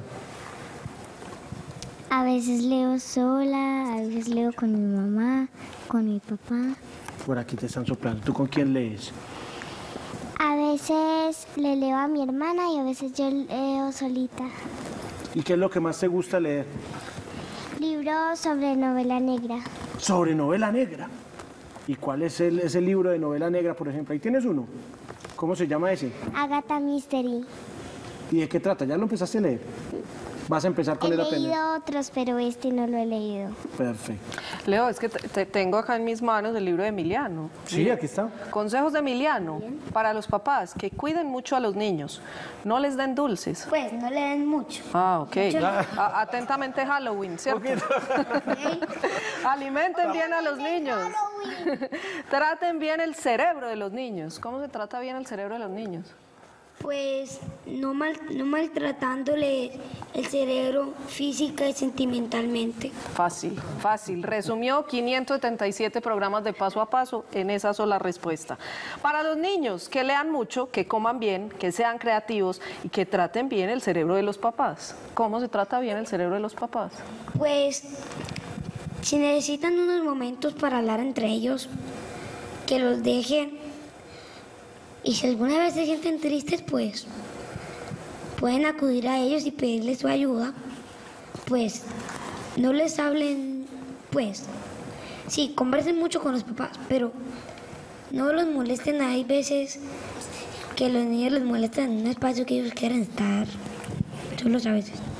A veces leo sola, a veces leo con mi mamá, con mi papá. Por aquí te están soplando. ¿Tú con quién lees? A veces le leo a mi hermana y a veces yo leo solita. ¿Y qué es lo que más te gusta leer? Libros sobre novela negra. Sobre novela negra. ¿Y cuál es ese libro de novela negra, por ejemplo? Ahí tienes uno. ¿Cómo se llama ese? Agatha Mystery. ¿Y de qué trata? ¿Ya lo empezaste a leer? ¿Vas a empezar con él apenas? He leído otros, pero este no lo he leído. Perfecto. Leo, es que tengo acá en mis manos el libro de Emiliano. Sí, aquí está. Consejos de Emiliano para los papás: que cuiden mucho a los niños, no les den dulces. Pues no le den mucho. Ah, ok. Atentamente Halloween, ¿cierto? Alimenten bien a los niños. Traten bien el cerebro de los niños. ¿Cómo se trata bien el cerebro de los niños? Pues no maltratándole el cerebro física y sentimentalmente. Fácil, fácil. Resumió 577 programas de Paso a Paso en esa sola respuesta. Para los niños, que lean mucho, que coman bien, que sean creativos y que traten bien el cerebro de los papás. ¿Cómo se trata bien el cerebro de los papás? Pues si necesitan unos momentos para hablar entre ellos, que los dejen. Y si alguna vez se sienten tristes, pues pueden acudir a ellos y pedirles su ayuda. Pues no les hablen, pues sí, conversen mucho con los papás, pero no los molesten. Hay veces que los niños los molestan en un espacio que ellos quieren estar solos a veces.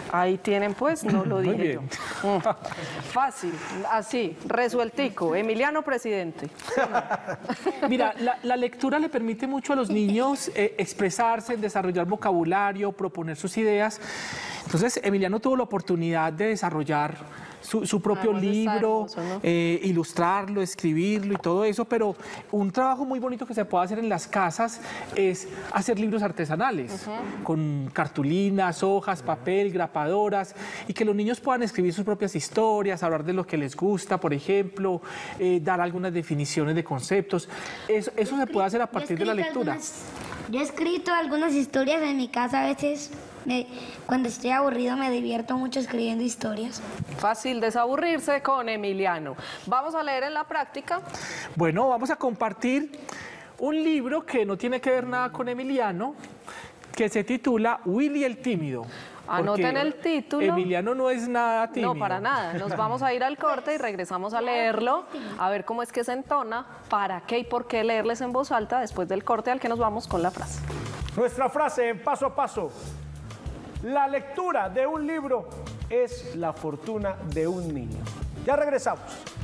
Ahí tienen pues, no lo Muy dije yo. bien. Fácil, así, resueltico. Emiliano presidente. Mira, la lectura le permite mucho a los niños expresarse, desarrollar vocabulario, proponer sus ideas. Entonces, Emiliano tuvo la oportunidad de desarrollar su propio Además está libro, hermoso, ¿no? ilustrarlo, escribirlo y todo eso, pero un trabajo muy bonito que se puede hacer en las casas es hacer libros artesanales, con cartulinas, hojas, papel, grapadoras, y que los niños puedan escribir sus propias historias, hablar de lo que les gusta, por ejemplo, dar algunas definiciones de conceptos. Eso se puede hacer a partir de la lectura. Yo he escrito algunas historias en mi casa, a veces cuando estoy aburrido me divierto mucho escribiendo historias. Fácil desaburrirse con Emiliano. Vamos a leer en la práctica. Bueno, vamos a compartir un libro que no tiene que ver nada con Emiliano, que se titula Willy el Tímido. Anoten Porque el título. Emiliano no es nada tímido. No, para nada. Nos vamos a ir al corte y regresamos a leerlo, a ver cómo es que se entona, para qué y por qué leerles en voz alta después del corte al que nos vamos con la frase. Nuestra frase en paso a paso. La lectura de un libro es la fortuna de un niño. Ya regresamos.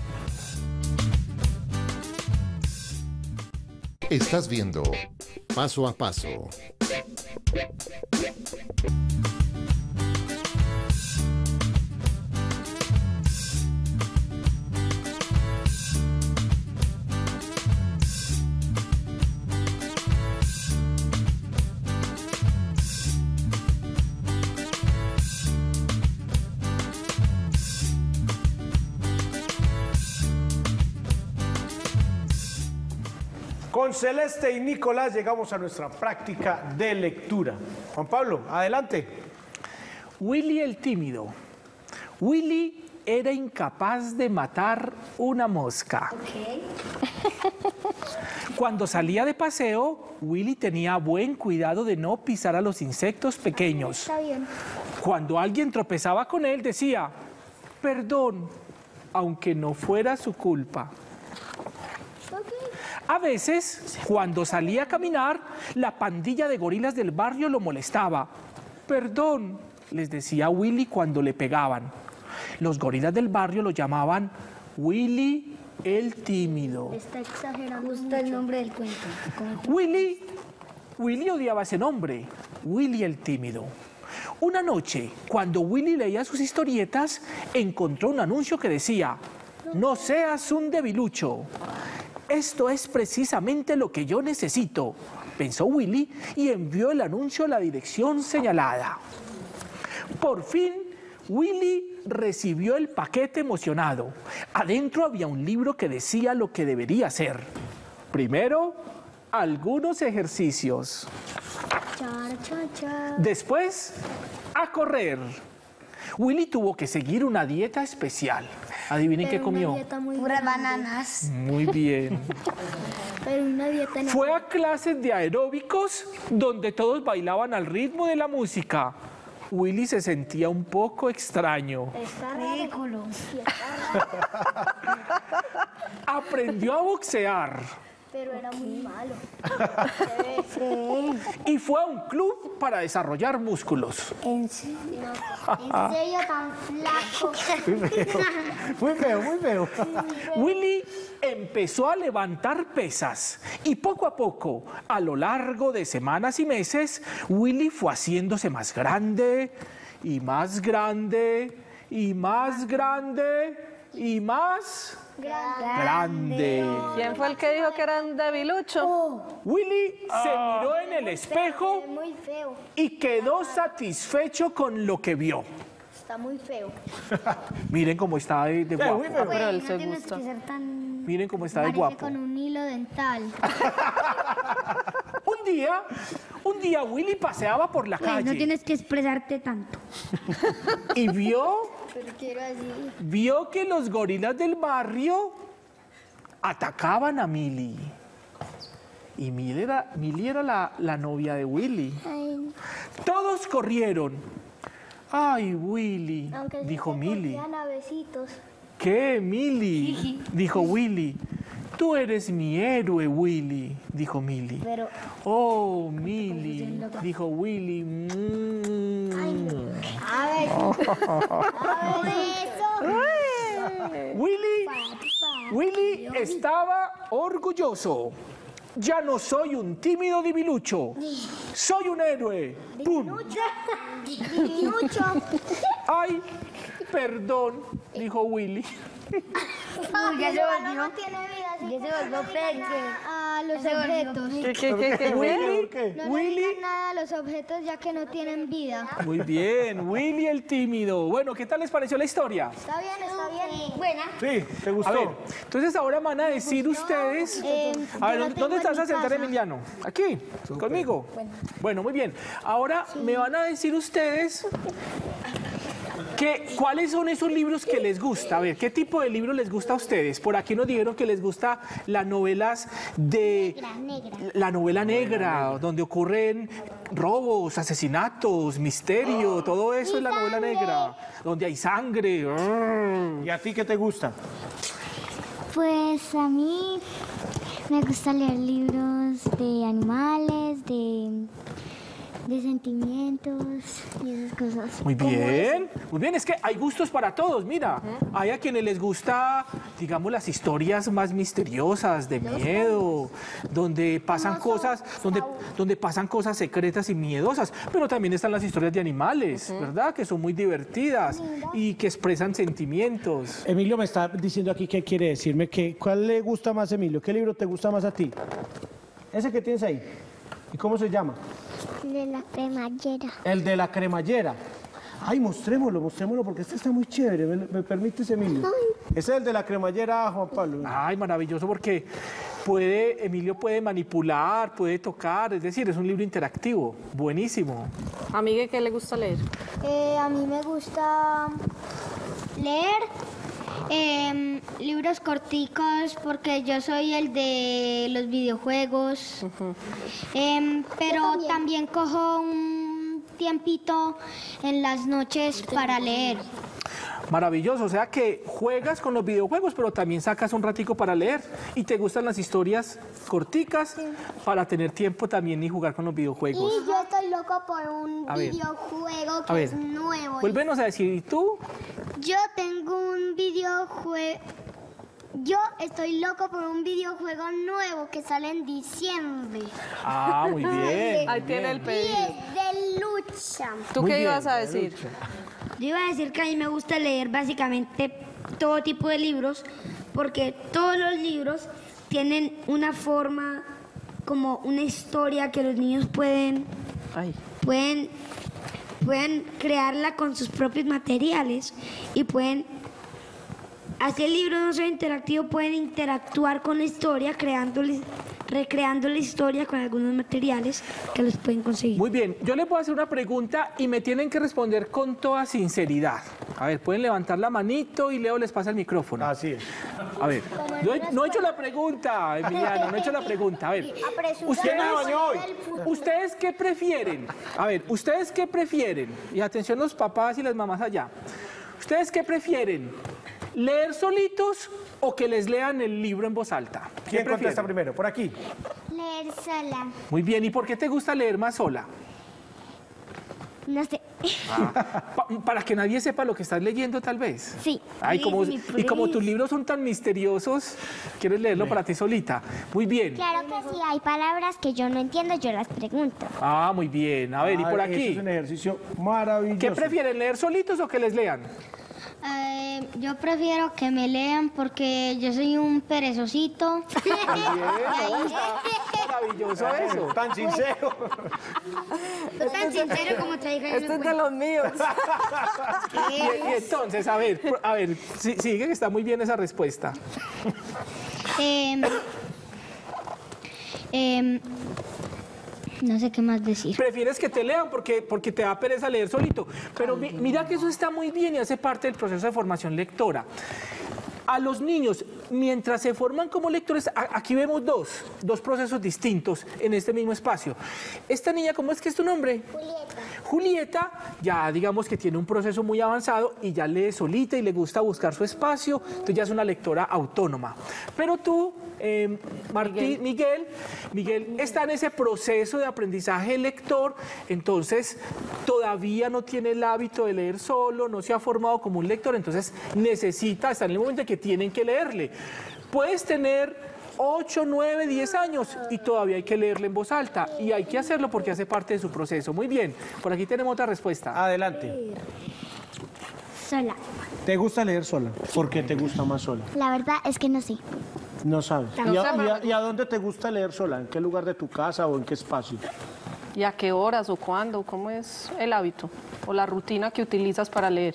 Estás viendo Paso a Paso. Con Celeste y Nicolás llegamos a nuestra práctica de lectura. Juan Pablo, adelante. Willy el Tímido. Willy era incapaz de matar una mosca. Cuando salía de paseo, Willy tenía buen cuidado de no pisar a los insectos pequeños. Está bien. Cuando alguien tropezaba con él, decía, perdón, aunque no fuera su culpa. A veces, cuando salía a caminar, la pandilla de gorilas del barrio lo molestaba. Perdón, les decía Willy cuando le pegaban. Los gorilas del barrio lo llamaban Willy el Tímido. Está exagerando mucho el nombre del cuento. Willy odiaba ese nombre, Willy el Tímido. Una noche, cuando Willy leía sus historietas, encontró un anuncio que decía, no seas un debilucho. Esto es precisamente lo que yo necesito, pensó Willy y envió el anuncio a la dirección señalada. Por fin, Willy recibió el paquete emocionado. Adentro había un libro que decía lo que debería hacer. Primero, algunos ejercicios. Después, a correr. Willy tuvo que seguir una dieta especial. Adivinen qué comió. Puras bananas. Muy bien. Pero una dieta Fue a clases de aeróbicos donde todos bailaban al ritmo de la música. Willy se sentía un poco extraño. Está ridículo. Aprendió a boxear. Pero era muy malo. Y fue a un club para desarrollar músculos. ¿En serio? ¿En serio tan flaco? Muy feo, muy feo. Willy empezó a levantar pesas y poco a poco, a lo largo de semanas y meses, Willy fue haciéndose más grande y más grande y más grande y más grande. ¿Quién fue el que dijo que era un debilucho? Willy se miró en el espejo Muy feo. y quedó satisfecho con lo que vio. Está muy feo. Miren cómo está de guapo. muy feo. Pero él no se tienes gusta. que ser tan... Miren cómo está de Parece guapo. con un hilo dental. Un día Willy paseaba por la calle. No tienes que expresarte tanto. Y vio Pero quiero decir... vio que los gorilas del barrio atacaban a Milly. Y Milly era la novia de Willy. Todos corrieron. Ay, Willy, dijo Milly. A besitos. ¿Qué, Milly? Dijo Willy. Tú eres mi héroe, Willy, dijo Milly. Pero... Oh, Milly, dijo Willy. A ver. Willy estaba orgulloso. Ya no soy un tímido divilucho. Soy un héroe. ¡Pum! Ay, perdón, dijo Willy. Ya se volvió. Ya se volvió a los objetos. ¿Qué? Willy. No nada a los objetos ya que no tienen vida. Muy bien, Willy el tímido. Bueno, ¿qué tal les pareció la historia? Está bien. Buena. Sí, ¿te gustó? A ver, entonces ahora van a decir ustedes... A ver, ¿dónde te vas a sentar, Emiliano? ¿Aquí? ¿Conmigo? Bueno, muy bien. Ahora me van a decir ustedes... ¿Cuáles son esos libros que les gusta? A ver, ¿qué tipo de libro les gusta a ustedes? Por aquí nos dijeron que les gusta las novelas de... La novela negra, donde ocurren robos, asesinatos, misterio, todo eso es la novela negra. Donde hay sangre. ¿Y a ti qué te gusta? Pues a mí me gusta leer libros de animales, de sentimientos y esas cosas. Muy bien, es que hay gustos para todos, mira. Hay a quienes les gusta, digamos, las historias más misteriosas, de miedo, donde pasan cosas, donde pasan cosas secretas y miedosas, pero también están las historias de animales, ¿verdad? Que son muy divertidas y que expresan sentimientos. Emilio me está diciendo aquí que quiere decirme ¿cuál le gusta más, Emilio? ¿Qué libro te gusta más a ti? Ese que tienes ahí. ¿Y cómo se llama? De la cremallera. El de la cremallera. Ay, mostrémoslo porque este está muy chévere. ¿Me permites, Emilio? Ese es el de la cremallera, Juan Pablo. Ay, maravilloso, porque Emilio puede manipular, puede tocar, es decir, es un libro interactivo. Buenísimo. ¿A Miguel qué le gusta leer? A mí me gusta leer libros corticos porque yo soy el de los videojuegos, pero también cojo un tiempito en las noches para leer. Maravilloso, o sea que juegas con los videojuegos, pero también sacas un ratico para leer. ¿Y te gustan las historias corticas para tener tiempo también y jugar con los videojuegos? Y yo estoy loco por un videojuego que es nuevo. Vuélvenos a decir, ¿y tú? Yo tengo un videojuego... Yo estoy loco por un videojuego nuevo que sale en diciembre. Ah, muy bien. Ahí tiene el pedido. Y es de lucha. ¿Tú qué ibas a decir? Yo iba a decir que a mí me gusta leer básicamente todo tipo de libros, porque todos los libros tienen una forma, como una historia que los niños pueden crearla con sus propios materiales y pueden, así el libro no sea interactivo, pueden interactuar con la historia, recreando la historia con algunos materiales que los pueden conseguir. Muy bien, yo les voy a hacer una pregunta y me tienen que responder con toda sinceridad. A ver, pueden levantar la manito y Leo les pasa el micrófono. Así es. A ver, no he hecho la pregunta, Emiliano, no he hecho la pregunta. A ver, ¿ustedes qué prefieren? A ver, ¿ustedes qué prefieren? Y atención los papás y las mamás allá. ¿Ustedes qué prefieren? ¿Leer solitos o que les lean el libro en voz alta? ¿Quién contesta primero? Por aquí. Leer sola. Muy bien, ¿y por qué te gusta leer más sola? No sé. Para que nadie sepa lo que estás leyendo, tal vez. Sí. Ay, y como tus libros son tan misteriosos, quieres leerlo para ti solita. Muy bien. Claro que sí, hay palabras que yo no entiendo, yo las pregunto. Ah, muy bien. A ver, y por aquí. Es un ejercicio maravilloso. ¿Qué prefieren, leer solitos o que les lean? Yo prefiero que me lean porque yo soy un perezosito. Bien, maravilloso eso. Tan sincero. Tan sincero como te dije. Este es de los míos. Y entonces, a ver, sigue que está muy bien esa respuesta. No sé qué más decir. Prefieres que te lean porque te da pereza leer solito. Pero mira que eso está muy bien y hace parte del proceso de formación lectora. A los niños, mientras se forman como lectores, aquí vemos dos procesos distintos en este mismo espacio. Esta niña, ¿cómo es que es tu nombre? Julieta, ya digamos que tiene un proceso muy avanzado y ya lee solita y le gusta buscar su espacio, entonces ya es una lectora autónoma. Pero tú, Miguel está en ese proceso de aprendizaje lector, entonces todavía no tiene el hábito de leer solo, no se ha formado como un lector, entonces está en el momento en que tienen que leerle. Puedes tener 8, 9, 10 años y todavía hay que leerle en voz alta y hay que hacerlo porque hace parte de su proceso. Muy bien, por aquí tenemos otra respuesta. Adelante. Sola. ¿Te gusta leer sola? ¿Por qué te gusta más sola? La verdad es que no sé. No sabes. ¿Y a dónde te gusta leer sola? ¿En qué lugar de tu casa o en qué espacio? ¿Y a qué horas o cuándo? ¿Cómo es el hábito o la rutina que utilizas para leer?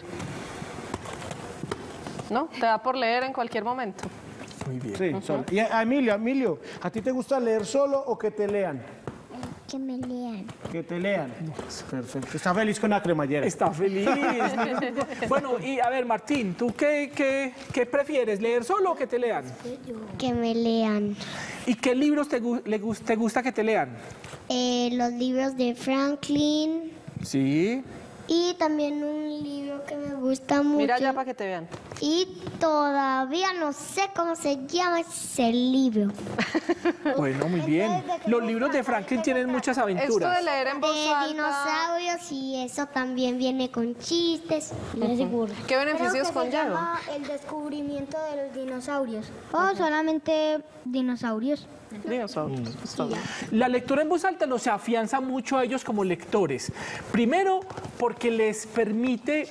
¿No? ¿Te da por leer en cualquier momento? Muy bien. Sí, sola. Y Emilio, ¿a ti te gusta leer solo o que te lean? Que me lean. Que te lean. Perfecto. Está feliz con la cremallera. Está feliz. Bueno, y a ver, Martín, ¿tú qué prefieres, leer solo o que te lean? Que me lean. ¿Y qué libros te gusta que te lean? Los libros de Franklin. Sí. Y también un libro que me gusta mucho. Mira ya para que te vean. Y todavía no sé cómo se llama ese libro. Bueno, muy bien. Los libros de Franklin tienen muchas aventuras. Esto de leer en voz alta. De dinosaurios y eso también viene con chistes. No seguro. ¿Qué beneficios conlleva? El descubrimiento de los dinosaurios. O solamente dinosaurios. Dinosaurios. La lectura en voz alta nos afianza mucho a ellos como lectores. Primero, porque les permite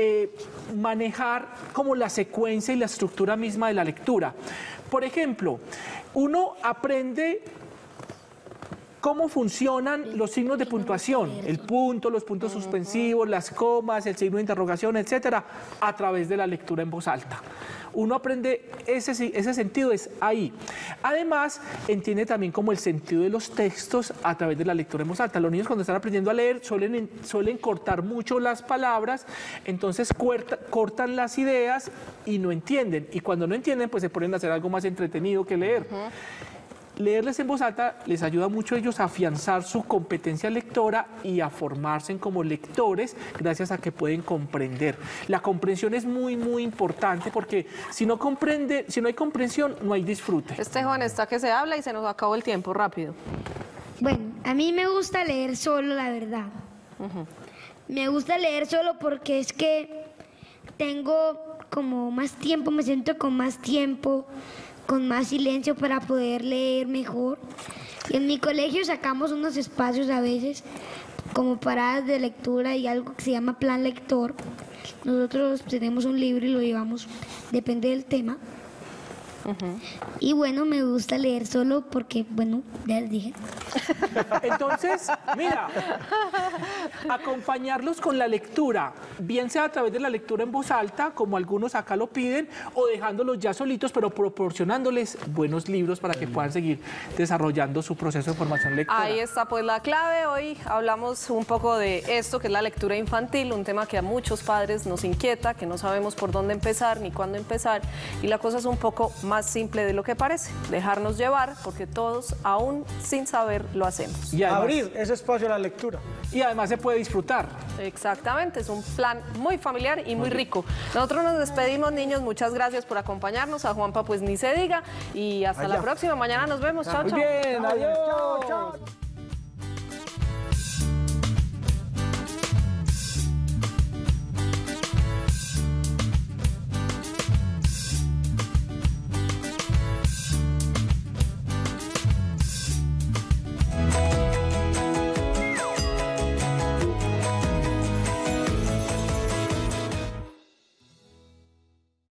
manejar como la secuencia y la estructura misma de la lectura. Por ejemplo, uno aprende cómo funcionan los signos de puntuación, el punto, los puntos suspensivos, las comas, el signo de interrogación, etcétera, a través de la lectura en voz alta. Uno aprende ese sentido, es ahí. Además, entiende también como el sentido de los textos a través de la lectura en voz alta. Los niños cuando están aprendiendo a leer suelen cortar mucho las palabras, entonces cortan las ideas y no entienden. Y cuando no entienden, pues se ponen a hacer algo más entretenido que leer. Leerles en voz alta les ayuda mucho a ellos a afianzar su competencia lectora y a formarse como lectores gracias a que pueden comprender. La comprensión es muy, muy importante porque si no hay comprensión, no hay disfrute. Este joven está que se habla y se nos acabó el tiempo rápido. Bueno, a mí me gusta leer solo, la verdad. Me gusta leer solo porque es que tengo como más tiempo, me siento con más tiempo, con más silencio para poder leer mejor. Y en mi colegio sacamos unos espacios a veces como paradas de lectura y algo que se llama plan lector. Nosotros tenemos un libro y lo llevamos, depende del tema. Y bueno, me gusta leer solo porque, bueno, ya les dije. Entonces, mira, acompañarlos con la lectura, bien sea a través de la lectura en voz alta, como algunos acá lo piden, o dejándolos ya solitos, pero proporcionándoles buenos libros para que puedan seguir desarrollando su proceso de formación lectora. Ahí está pues la clave. Hoy hablamos un poco de esto, que es la lectura infantil, un tema que a muchos padres nos inquieta, que no sabemos por dónde empezar ni cuándo empezar, y la cosa es un poco más simple de lo que parece, dejarnos llevar, porque todos, aún sin saber, lo hacemos. Y además, abrir ese espacio a la lectura. Y además se puede disfrutar. Exactamente, es un plan muy familiar y muy rico. Nosotros nos despedimos, niños, muchas gracias por acompañarnos, a Juanpa pues ni se diga, y hasta la próxima, mañana nos vemos, chao, chao. Muy bien, adiós. Chao, chao.